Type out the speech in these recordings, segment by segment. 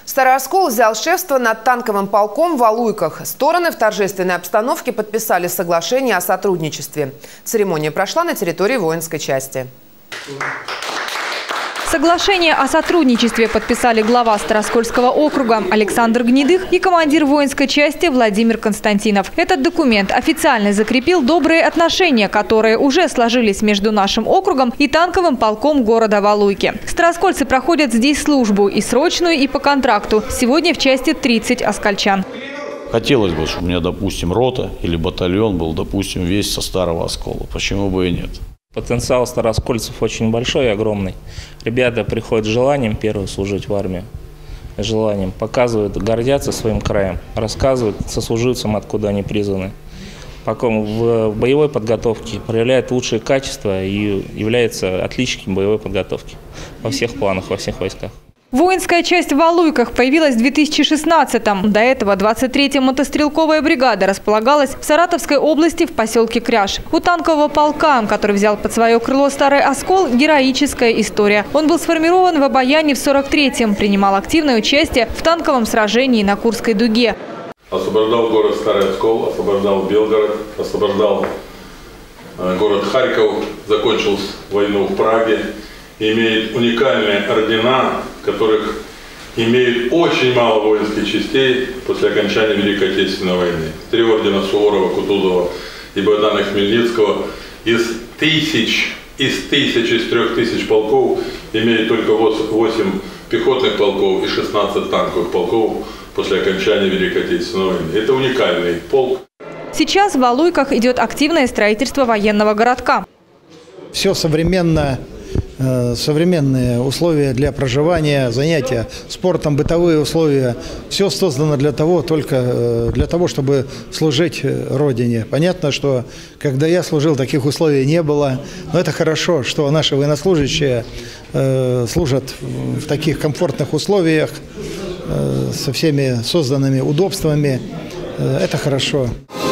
Старый Оскол взял шефство над танковым полком в Валуйках. Стороны в торжественной обстановке подписали соглашение о сотрудничестве. Церемония прошла на территории воинской части. Соглашение о сотрудничестве подписали глава Староскольского округа Александр Гнедых и командир воинской части Владимир Константинов. Этот документ официально закрепил добрые отношения, которые уже сложились между нашим округом и танковым полком города Валуйки. Староскольцы проходят здесь службу и срочную, и по контракту. Сегодня в части 30 оскольчан. Хотелось бы, чтобы у меня, допустим, рота или батальон был, допустим, весь со Старого Оскола. Почему бы и нет? Потенциал староскольцев очень большой и огромный. Ребята приходят с желанием первым служить в армии, с желанием, показывают, гордятся своим краем, рассказывают сослуживцам, откуда они призваны. Потом в боевой подготовке проявляют лучшие качества и являются отличником боевой подготовки во всех планах, во всех войсках. Воинская часть в Валуйках появилась в 2016-м. До этого 23-я мотострелковая бригада располагалась в Саратовской области в поселке Кряж. У танкового полка, который взял под свое крыло Старый Оскол, героическая история. Он был сформирован в Обаяне в 43-м, принимал активное участие в танковом сражении на Курской дуге. Освобождал город Старый Оскол, освобождал Белгород, освобождал город Харьков, закончил войну в Праге. Имеет уникальные ордена, которых имеет очень мало воинских частей после окончания Великой Отечественной войны. 3 ордена Суворова, Кутузова и Богдана Хмельницкого. Из 3000 полков имеет только 8 пехотных полков и 16 танковых полков после окончания Великой Отечественной войны. Это уникальный полк. Сейчас в Валуйках идет активное строительство военного городка. Все современное. Современные условия для проживания, занятия спортом, бытовые условия. Все создано только для того, чтобы служить Родине. Понятно, что когда я служил, таких условий не было. Но это хорошо, что наши военнослужащие служат в таких комфортных условиях, со всеми созданными удобствами. Это хорошо.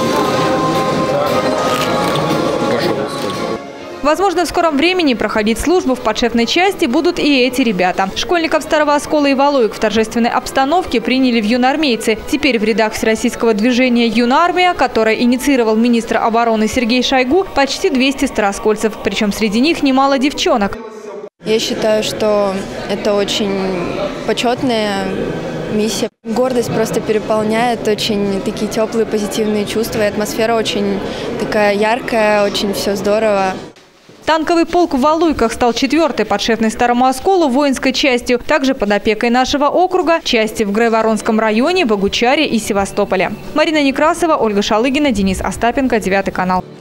Возможно, в скором времени проходить службу в подшефной части будут и эти ребята. Школьников Старого Оскола и Валуйк в торжественной обстановке приняли в юноармейцы. Теперь в рядах всероссийского движения «Юнармия», которое инициировал министр обороны Сергей Шойгу, почти 200 староскольцев. Причем среди них немало девчонок. Я считаю, что это очень почетная миссия. Гордость просто переполняет, очень такие теплые, позитивные чувства. И атмосфера очень такая яркая, очень все здорово. Танковый полк в Валуйках стал 4-й подшефной Старому Осколу воинской частью. Также под опекой нашего округа части в Грайворонском районе, Богучаре и Севастополе. Марина Некрасова, Ольга Шалыгина, Денис Остапенко, 9 канал.